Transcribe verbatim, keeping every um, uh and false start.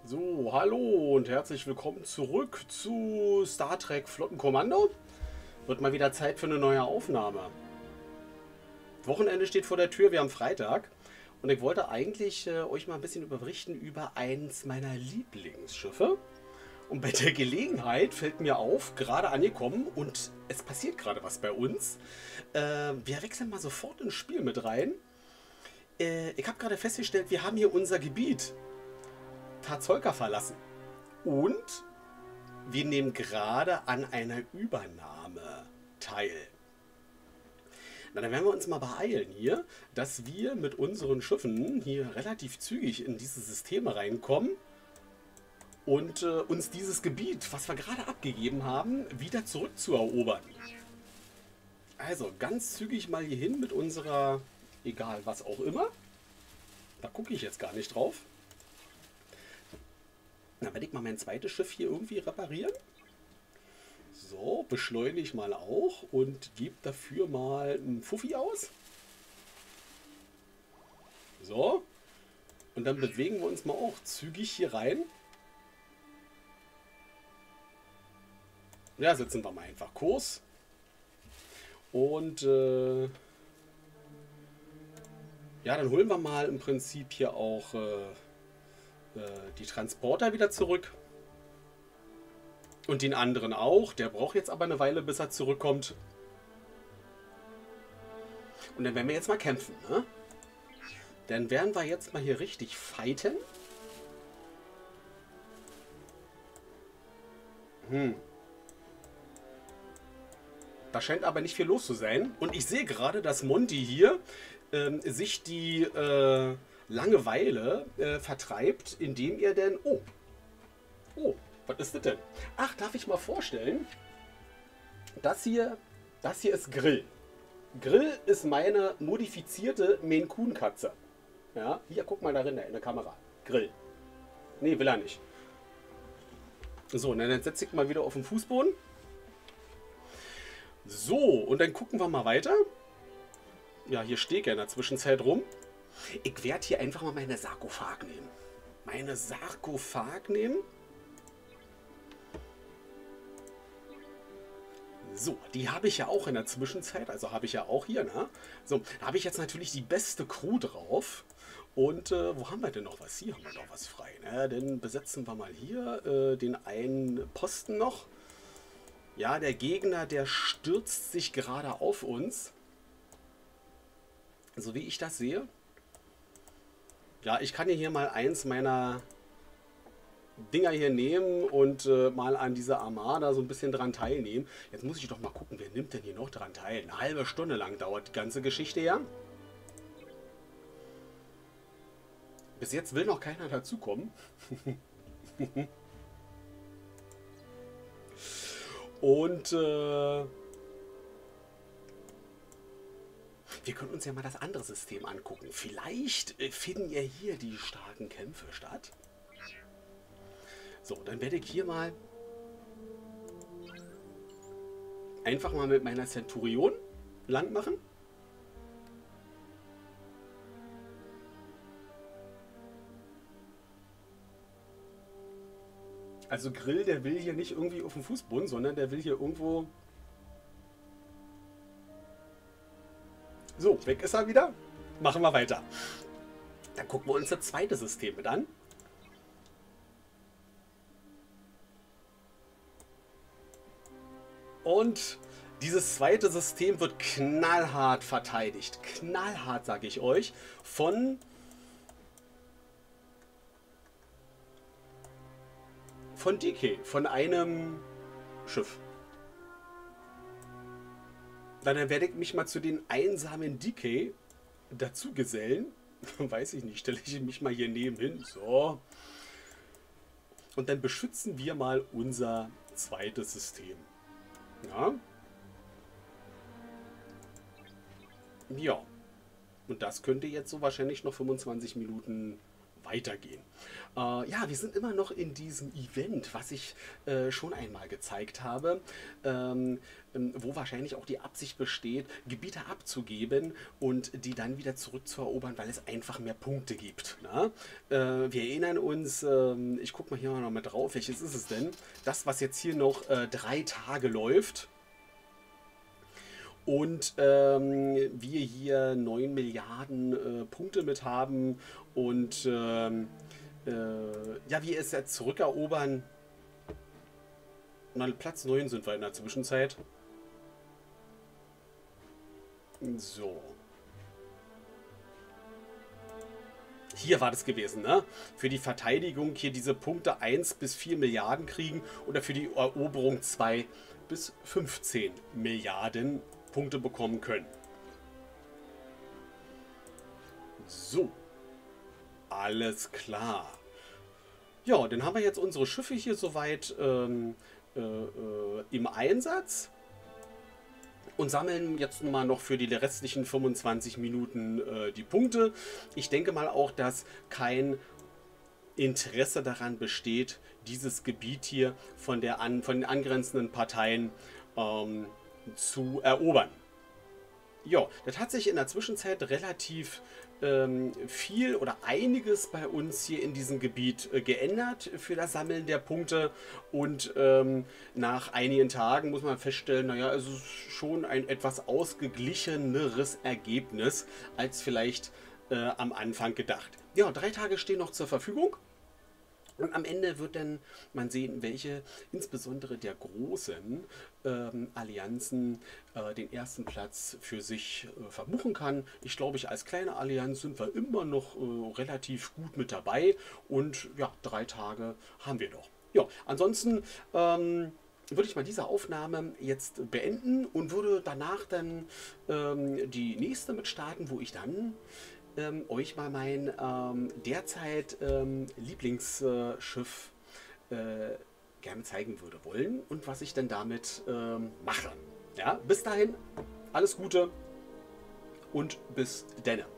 So, hallo und herzlich willkommen zurück zu Star Trek Flottenkommando. Wird mal wieder Zeit für eine neue Aufnahme. Wochenende steht vor der Tür, wir haben Freitag. Und ich wollte eigentlich äh, euch mal ein bisschen berichten über eins meiner Lieblingsschiffe. Und bei der Gelegenheit fällt mir auf, gerade angekommen, und es passiert gerade was bei uns. Äh, wir wechseln mal sofort ins Spiel mit rein. Äh, ich habe gerade festgestellt, wir haben hier unser Gebiet Tazolka verlassen. Und wir nehmen gerade an einer Übernahme teil. Na, dann werden wir uns mal beeilen hier, dass wir mit unseren Schiffen hier relativ zügig in diese Systeme reinkommen und äh, uns dieses Gebiet, was wir gerade abgegeben haben, wieder zurückzuerobern. Also ganz zügig mal hier hin mit unserer, egal was auch immer. Da gucke ich jetzt gar nicht drauf. Dann werde ich mal mein zweites Schiff hier irgendwie reparieren. So, beschleunige ich mal auch und gebe dafür mal einen Fuffi aus. So. Und dann bewegen wir uns mal auch zügig hier rein. Ja, setzen wir mal einfach Kurs. Und äh, ja, dann holen wir mal im Prinzip hier auch äh, die Transporter wieder zurück. Und den anderen auch. Der braucht jetzt aber eine Weile, bis er zurückkommt. Und dann werden wir jetzt mal kämpfen, ne? Dann werden wir jetzt mal hier richtig fighten. Hm. Da scheint aber nicht viel los zu sein. Und ich sehe gerade, dass Monty hier ähm, sich die äh, Langeweile äh, vertreibt, indem er denn... Oh, oh, was ist das denn? Ach, darf ich mal vorstellen? Das hier, das hier ist Grill. Grill ist meine modifizierte Maine Coon Katze. Ja, hier, guck mal darin in der Kamera. Grill. Nee, will er nicht. So, dann setze ich mal wieder auf den Fußboden. So, und dann gucken wir mal weiter. Ja, hier stehe ich ja in der Zwischenzeit rum. Ich werde hier einfach mal meine Sarkophag nehmen. Meine Sarkophag nehmen. So, die habe ich ja auch in der Zwischenzeit. Also habe ich ja auch hier, ne? So, da habe ich jetzt natürlich die beste Crew drauf. Und äh, wo haben wir denn noch was? Hier haben wir noch was frei, ne? Dann besetzen wir mal hier äh, den einen Posten noch. Ja, der Gegner, der stürzt sich gerade auf uns. So wie ich das sehe. Ja, ich kann hier mal eins meiner Dinger hier nehmen und äh, mal an dieser Armada so ein bisschen dran teilnehmen. Jetzt muss ich doch mal gucken, wer nimmt denn hier noch dran teil? Eine halbe Stunde lang dauert die ganze Geschichte ja. Bis jetzt will noch keiner dazukommen. Und äh, wir können uns ja mal das andere System angucken. Vielleicht äh, finden ja hier die starken Kämpfe statt. So, dann werde ich hier mal einfach mal mit meiner Centurion lang machen. Also Grill, der will hier nicht irgendwie auf dem Fußboden, sondern der will hier irgendwo... So, weg ist er wieder. Machen wir weiter. Dann gucken wir uns das zweite System mit an. Und dieses zweite System wird knallhart verteidigt. Knallhart, sage ich euch. Von... Von D K. Von einem Schiff. Dann werde ich mich mal zu den einsamen D K dazu gesellen. Weiß ich nicht, stelle ich mich mal hier nebenhin. So. Und dann beschützen wir mal unser zweites System. Ja. Ja. Und das könnte jetzt so wahrscheinlich noch fünfundzwanzig Minuten weitergehen. Äh, ja, wir sind immer noch in diesem Event, was ich äh, schon einmal gezeigt habe, ähm, ähm, wo wahrscheinlich auch die Absicht besteht, Gebiete abzugeben und die dann wieder zurückzuerobern, weil es einfach mehr Punkte gibt. Ne? Äh, wir erinnern uns, ähm, ich gucke mal hier noch mal drauf, welches ist es denn? Das, was jetzt hier noch äh, drei Tage läuft. Und ähm, wir hier neun Milliarden äh, Punkte mit haben und ähm, äh, ja, wir es jetzt zurückerobern. Na, Platz neun sind wir in der Zwischenzeit. So. Hier war das gewesen, ne? Für die Verteidigung hier diese Punkte eins bis vier Milliarden kriegen oder für die Eroberung zwei bis fünfzehn Milliarden Punkte bekommen können. So. Alles klar. Ja, dann haben wir jetzt unsere Schiffe hier soweit ähm, äh, äh, im Einsatz und sammeln jetzt mal noch für die restlichen fünfundzwanzig Minuten äh, die Punkte. Ich denke mal auch, dass kein Interesse daran besteht, dieses Gebiet hier von, der an, von den angrenzenden Parteien ähm, zu erobern. Ja, das hat sich in der Zwischenzeit relativ ähm, viel oder einiges bei uns hier in diesem Gebiet äh, geändert für das Sammeln der Punkte. Und ähm, nach einigen Tagen muss man feststellen, naja, es ist schon ein etwas ausgeglicheneres Ergebnis als vielleicht äh, am Anfang gedacht. Ja, drei Tage stehen noch zur Verfügung. Und am Ende wird dann man sehen, welche insbesondere der großen ähm, Allianzen äh, den ersten Platz für sich äh, verbuchen kann. Ich glaube, ich als kleine Allianz sind wir immer noch äh, relativ gut mit dabei. Und ja, drei Tage haben wir noch. Ja, ansonsten ähm, würde ich mal diese Aufnahme jetzt beenden und würde danach dann ähm, die nächste mit starten, wo ich dann Ähm, euch mal mein ähm, derzeit ähm, Lieblingsschiff äh, gerne zeigen würde wollen und was ich denn damit ähm, mache. Ja, bis dahin, alles Gute und bis denne.